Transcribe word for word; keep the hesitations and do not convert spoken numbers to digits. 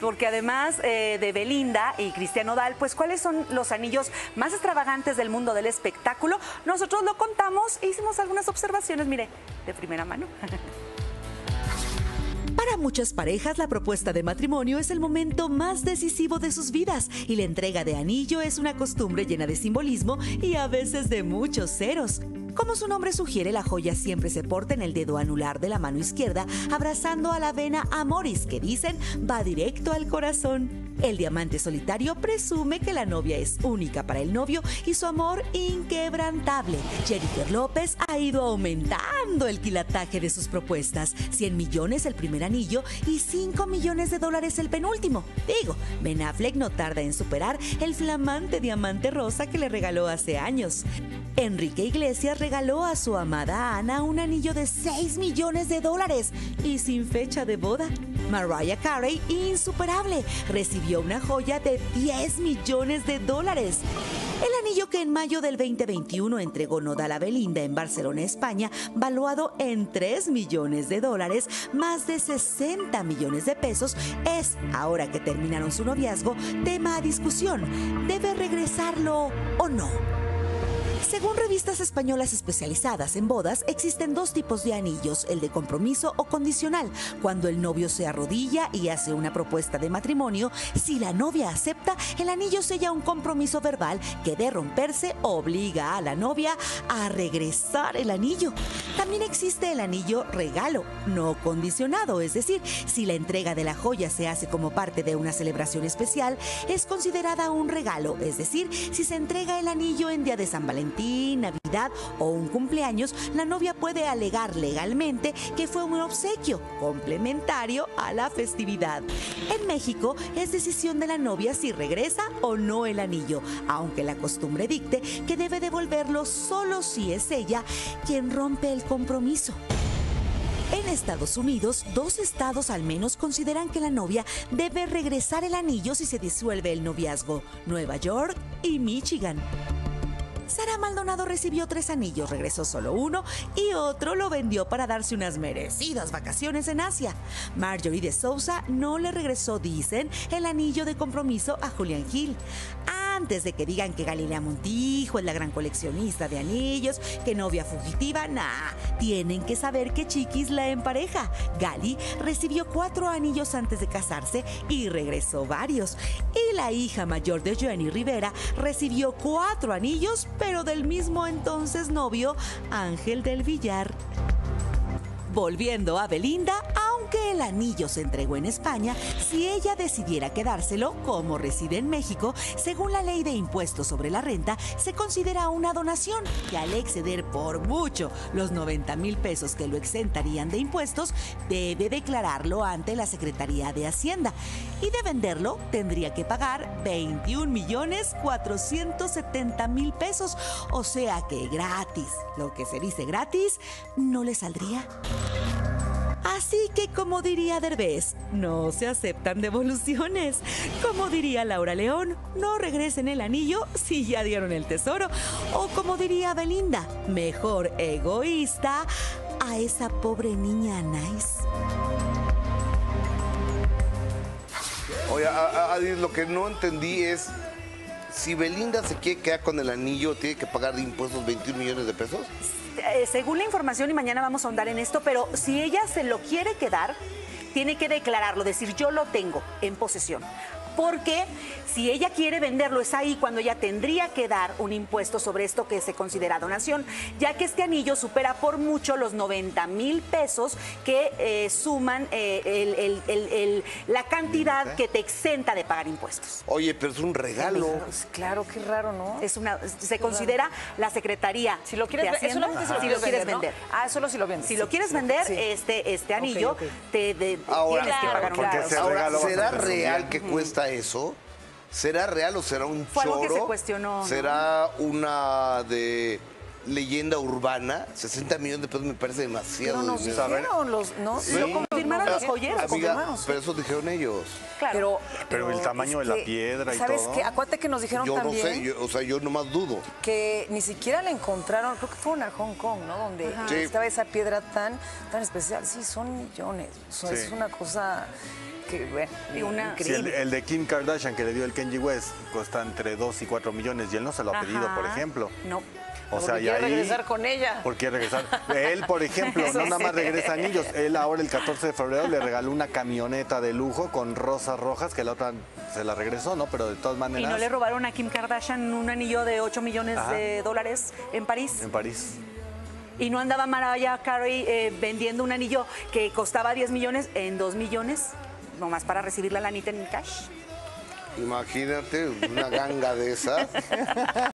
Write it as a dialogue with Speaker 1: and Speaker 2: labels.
Speaker 1: porque además eh, de Belinda y Cristian Nodal, pues ¿cuáles son los anillos más extravagantes del mundo del espectáculo? Nosotros lo contamos e hicimos algunas observaciones, mire, de primera mano.
Speaker 2: Para muchas parejas, la propuesta de matrimonio es el momento más decisivo de sus vidas y la entrega de anillo es una costumbre llena de simbolismo y a veces de muchos ceros. Como su nombre sugiere, la joya siempre se porta en el dedo anular de la mano izquierda, abrazando a la vena amoris, que dicen va directo al corazón. El diamante solitario presume que la novia es única para el novio y su amor inquebrantable. Jennifer López ha ido aumentando el quilataje de sus propuestas. cien millones el primer anillo y cinco millones de dólares el penúltimo. Digo, Ben Affleck no tarda en superar el flamante diamante rosa que le regaló hace años. Enrique Iglesias regaló a su amada Ana un anillo de seis millones de dólares y sin fecha de boda. Mariah Carey, insuperable, recibió una joya de diez millones de dólares. El anillo que en mayo del veinte veintiuno entregó Nodal a Belinda en Barcelona, España, valuado en tres millones de dólares, más de sesenta millones de pesos, es, ahora que terminaron su noviazgo, tema a discusión. ¿Debe regresarlo o no? Según revistas españolas especializadas en bodas, existen dos tipos de anillos, el de compromiso o condicional, cuando el novio se arrodilla y hace una propuesta de matrimonio. Si la novia acepta, el anillo sella un compromiso verbal que, de romperse, obliga a la novia a regresar el anillo. También existe el anillo regalo, no condicionado, es decir, si la entrega de la joya se hace como parte de una celebración especial, es considerada un regalo, es decir, si se entrega el anillo en día de San Valentín, Navidad o un cumpleaños, la novia puede alegar legalmente que fue un obsequio complementario a la festividad. En México es decisión de la novia si regresa o no el anillo, aunque la costumbre dicte que debe devolverlo solo si es ella quien rompe el compromiso. En Estados Unidos, dos estados al menos consideran que la novia debe regresar el anillo si se disuelve el noviazgo: Nueva York y Michigan. Sara Maldonado recibió tres anillos, regresó solo uno y otro lo vendió para darse unas merecidas vacaciones en Asia. Marjorie de Sousa no le regresó, dicen, el anillo de compromiso a Julián Gil. Antes de que digan que Galilea Montijo es la gran coleccionista de anillos, que novia fugitiva, nah, tienen que saber que Chiquis la empareja. Gali recibió cuatro anillos antes de casarse y regresó varios. Y la hija mayor de Jenny Rivera recibió cuatro anillos, pero del mismo entonces novio, Ángel del Villar. Volviendo a Belinda, aunque el anillo se entregó en España, si ella decidiera quedárselo, como reside en México, según la ley de impuestos sobre la renta, se considera una donación que, al exceder por mucho los noventa mil pesos que lo exentarían de impuestos, debe declararlo ante la Secretaría de Hacienda. Y de venderlo, tendría que pagar veintiún millones cuatrocientos setenta mil pesos. O sea que gratis, lo que se dice gratis, no le saldría. Así que, como diría Derbez, no se aceptan devoluciones. Como diría Laura León, no regresen el anillo si ya dieron el tesoro. O como diría Belinda, mejor egoísta a esa pobre niña Anaís.
Speaker 3: Oye, Adi, lo que no entendí es, si Belinda se quiere quedar con el anillo, ¿tiene que pagar de impuestos veintiún millones de pesos?
Speaker 1: Eh, según la información, y mañana vamos a ahondar en esto, pero si ella se lo quiere quedar, tiene que declararlo, decir yo lo tengo en posesión. Porque si ella quiere venderlo, es ahí cuando ella tendría que dar un impuesto sobre esto que se considera donación, ya que este anillo supera por mucho los noventa mil pesos que eh, suman eh, el, el, el, el, la cantidad que te exenta de pagar impuestos.
Speaker 3: Oye, pero es un regalo.
Speaker 4: Pues claro, qué raro, ¿no?
Speaker 1: Es una, se considera la Secretaría
Speaker 4: si lo quieres,
Speaker 1: de Hacienda,
Speaker 4: es si lo
Speaker 1: si
Speaker 4: quieres
Speaker 1: lo quieres
Speaker 4: vender,
Speaker 1: vender.
Speaker 4: ¿no? Ah, solo si lo vendes.
Speaker 1: Si lo quieres vender, sí. este, este anillo, okay, okay. te de,
Speaker 3: ahora,
Speaker 1: tienes que pagar un impuesto.
Speaker 3: Ahora, ¿será real que cuesta eso? ¿Será real o será un
Speaker 1: Fue
Speaker 3: choro?
Speaker 1: Algo que se cuestionó,
Speaker 3: ¿Será ¿no? una de leyenda urbana? sesenta millones de pesos me parece demasiado.
Speaker 4: Pero nos
Speaker 3: dinero.
Speaker 4: dijeron los, ¿no?
Speaker 3: Sí.
Speaker 1: Lo confirmaron los joyeros.
Speaker 3: Amiga, pero eso dijeron ellos.
Speaker 4: Claro. Pero,
Speaker 5: pero, pero el tamaño es de la piedra y
Speaker 4: ¿sabes
Speaker 5: todo.
Speaker 4: ¿Sabes qué? Acuérdate que nos dijeron
Speaker 3: yo
Speaker 4: también.
Speaker 3: Yo no sé, yo, o sea, yo nomás dudo.
Speaker 4: Que ni siquiera la encontraron, creo que fue en Hong Kong, ¿no? Donde sí. estaba esa piedra tan, tan especial. Sí, son millones. O sea, sí. Es una cosa Que, bueno,
Speaker 1: Y una-
Speaker 5: Sí, el,
Speaker 4: increíble.
Speaker 5: el de Kim Kardashian que le dio el Kanye West cuesta entre dos y cuatro millones y él no se lo ha pedido,
Speaker 1: Ajá.
Speaker 5: por ejemplo.
Speaker 1: No.
Speaker 5: O sea,
Speaker 4: Porque
Speaker 5: y
Speaker 4: quiere
Speaker 5: ahí...
Speaker 4: regresar con ella.
Speaker 5: ¿Por qué regresar? Él, por ejemplo, no nada más regresa anillos. Él ahora el catorce de febrero le regaló una camioneta de lujo con rosas rojas que la otra se la regresó, ¿no? Pero de todas
Speaker 1: Y
Speaker 5: maneras...
Speaker 1: no le robaron a Kim Kardashian un anillo de ocho millones
Speaker 5: Ajá.
Speaker 1: de dólares en París.
Speaker 5: En París.
Speaker 1: Y no andaba Mariah Carey eh, vendiendo un anillo que costaba diez millones en dos millones, nomás para recibir la lanita en cash.
Speaker 3: Imagínate una ganga de esas.